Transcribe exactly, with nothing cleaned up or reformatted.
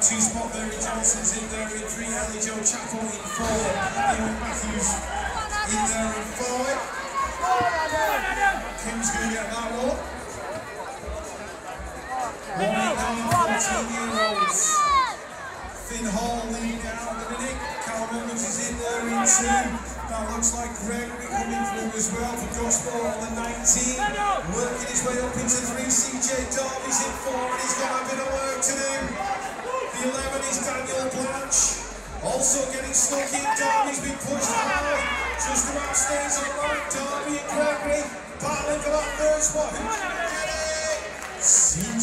two spot, Mary Johnson's in there in three, Ellie Jo Chapel in four, Ewan Matthews in there in five. Kim's going to get that one. one eight nine, fourteen year olds. Finn Hall leading out at the minute. Cal Mullins is in there in two. That looks like Gregory coming through as well for Gospel on the nineteen. Working his way up into three. C J Darby's in four and he's got a bit of work to do. The eleven is Daniel Blanche. Also getting stuck in. Darby's been pushed high. Just about stays on line. Darby and Gregory battling for that third spot. Who's going to get it? C